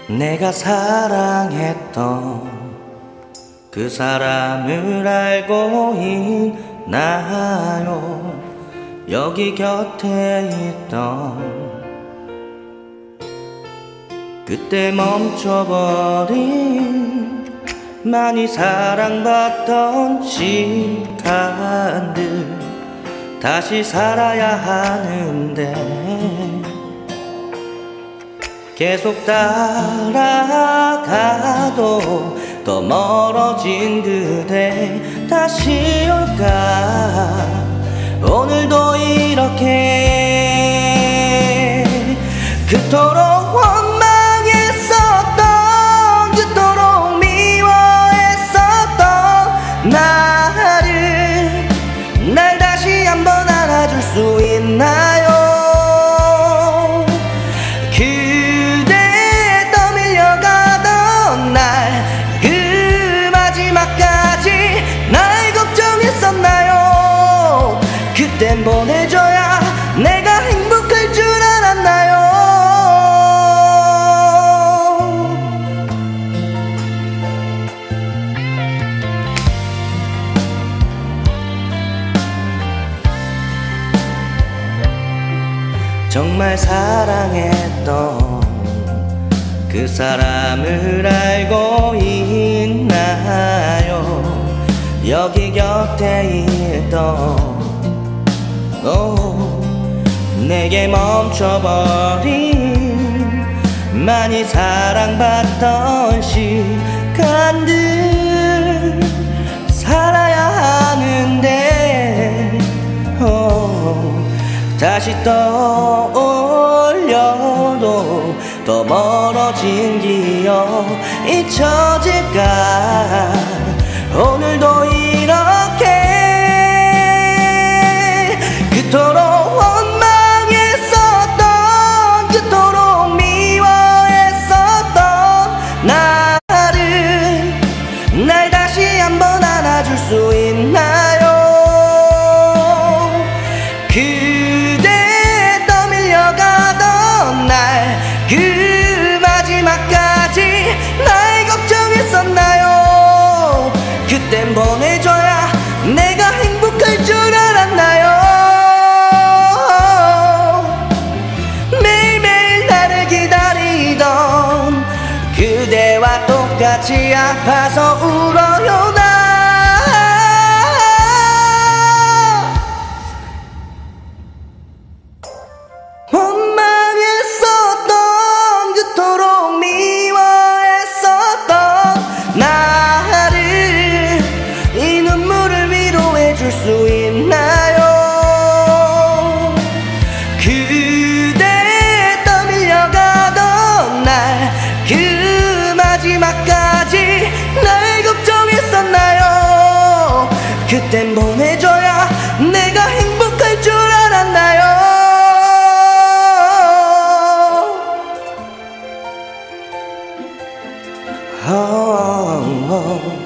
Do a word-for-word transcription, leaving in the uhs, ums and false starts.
내가 사랑했던 그 사람을 알고 있나요? 여기 곁에 있던 그때 멈춰버린 많이 사랑받던 시간들 다시 살아야 하는데 계속 따라가도 더 멀어진 그대 다시 올까? 오늘도 이렇게 그토록 원망했었던 그토록 미워했었던 나를 날 다시 한번 안아줄 수 있나요? 그땐 보내줘야 내가 행복할 줄 알았나요? 정말 사랑했던 그 사람을 알고 있나요? 여기 곁에 있던 오, 내게 멈춰버린 많이 사랑받던 시간들 살아야 하는데 오, 다시 떠올려도 더 멀어진 기억 잊혀질까? 오늘도 이렇게 그토록 원망했었던 그토록 미워했었던 나를 날 다시 한번 안아줄 수 있나요? 그대 떠밀려가던 날 그 마지막까지 날 걱정했었나요? 그땐 보내줘야 내가 행복할 줄 알았나요? 그대와 똑같이 아파서 울어요 나. 원망했었던 그토록 미워했었던 나를 이 눈물을 위로해줄 수 있나요? 그대 떠밀려가던 날 그 마지막까지 날 걱정했었나요? 그땐 보내줘야 내가 행복할 줄 알았나요? oh, oh.